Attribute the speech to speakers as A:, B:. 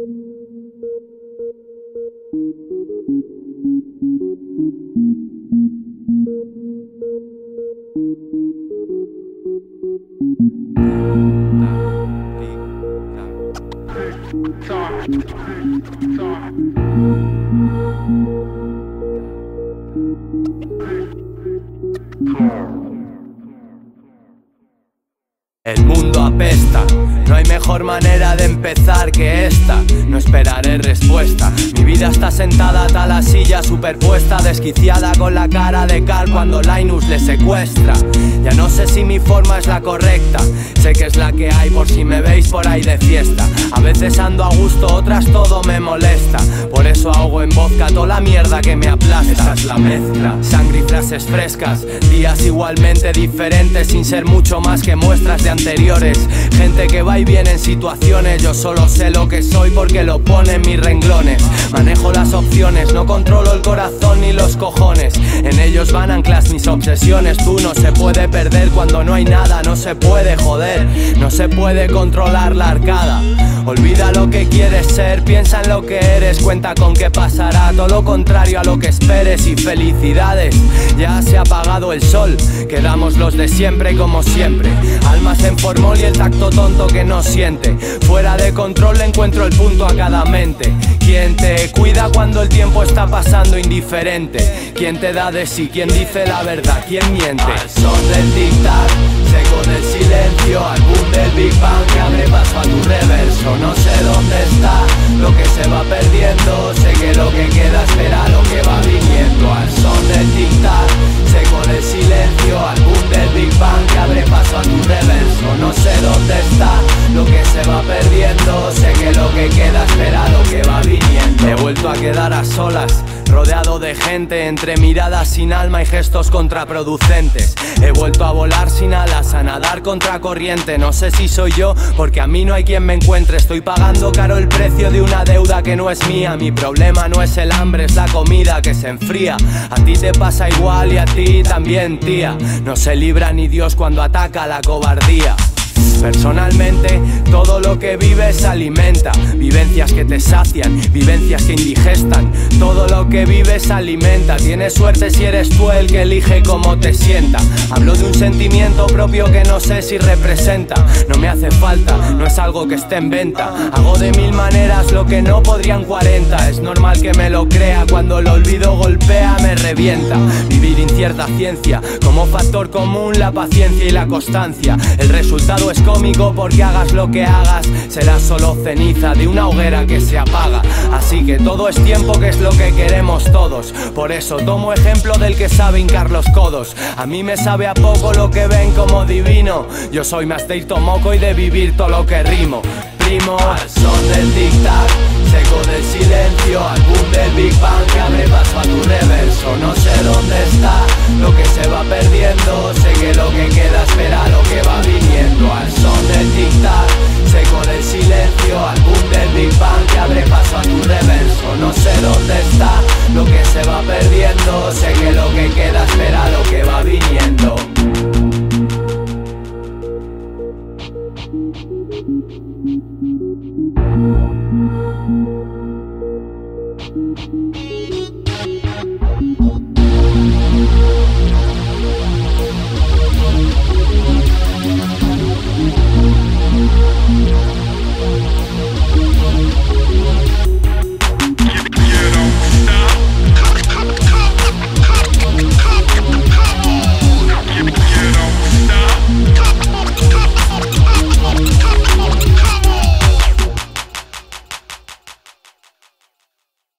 A: El mundo apesta, no hay mejor manera de empezar que esta. No esperaré respuesta, mi vida está sentada a la silla superpuesta, desquiciada con la cara de Carl cuando Linus le secuestra. Ya no sé si mi forma es la correcta, sé que es la que hay por si me veis por ahí de fiesta. A veces ando a gusto, otras todo me molesta, por eso ahogo en vodka toda la mierda que me aplasta. Esa es la mezcla, sangre y frases frescas, días igualmente diferentes sin ser mucho más que muestras de anteriores. Gente que va y viene en situaciones, yo solo sé lo que soy porque lo pone en mis renglones. Manejo las opciones, no controlo el corazón ni los cojones, en ellos van anclas mis obsesiones. Tú no se puede perder cuando no hay nada, no se puede joder, no se puede controlar la arcada. Olvida lo que quieres ser, piensa en lo que eres, cuenta con que pasará todo lo contrario a lo que esperes. Y felicidades, ya se ha apagado el sol, quedamos los de siempre como siempre. Almas en formol y el tacto tonto que no siente, fuera de control le encuentro el punto a cada mente. ¿Quién te cuida cuando el tiempo está pasando indiferente? ¿Quién te da de sí? ¿Quién dice la verdad? ¿Quién miente? Al son del tic-tac, seco del silencio, al boom del Big Bang que abre paso a tu reverso. No sé dónde está lo que se va perdiendo, sé que lo que queda espera lo que va viniendo. Al son del tic-tac, seco del silencio, al boom del Big Bang que abre paso a tu reverso. No sé dónde está lo que se va perdiendo, sé que lo que queda espera lo que va viniendo. He vuelto a quedar a solas, rodeado de gente, entre miradas sin alma y gestos contraproducentes. He vuelto a volar sin alas, a nadar contra corriente. No sé si soy yo, porque a mí no hay quien me encuentre. Estoy pagando caro el precio de una deuda que no es mía. Mi problema no es el hambre, es la comida que se enfría. A ti te pasa igual y a ti también, tía. No se libra ni Dios cuando ataca la cobardía. Personalmente, todo lo que vives alimenta, vivencias que te sacian, vivencias que indigestan. Todo lo que vives alimenta, tienes suerte si eres tú el que elige cómo te sienta. Hablo de un sentimiento propio que no sé si representa, no me hace falta, no es algo que esté en venta. Hago de mil maneras lo que no podrían 40, es normal que me lo crea, cuando el olvido golpea me revienta. Vivir incierta ciencia, como factor común la paciencia y la constancia. El resultado es cómico porque hagas lo que hagas, será solo ceniza de una hoguera que se apaga. Así que todo es tiempo, que es lo que queremos todos. Por eso tomo ejemplo del que sabe hincar los codos. A mí me sabe a poco lo que ven como divino, yo soy más de ir tomoco y de vivir todo lo que rimo. Primo, al son del tic-tac, seco del silencio, al boom del Big Bang que abre paso a tu reverso. No sé dónde está lo que se va perdiendo, sé que lo que queda espera lo que va viniendo. Al son del tic-tac, seco del silencio, al boom del Big Bang que abre paso a tu reverso. No sé dónde está lo que se va perdiendo, sé que lo que queda espera lo que va viniendo.
B: Thank you.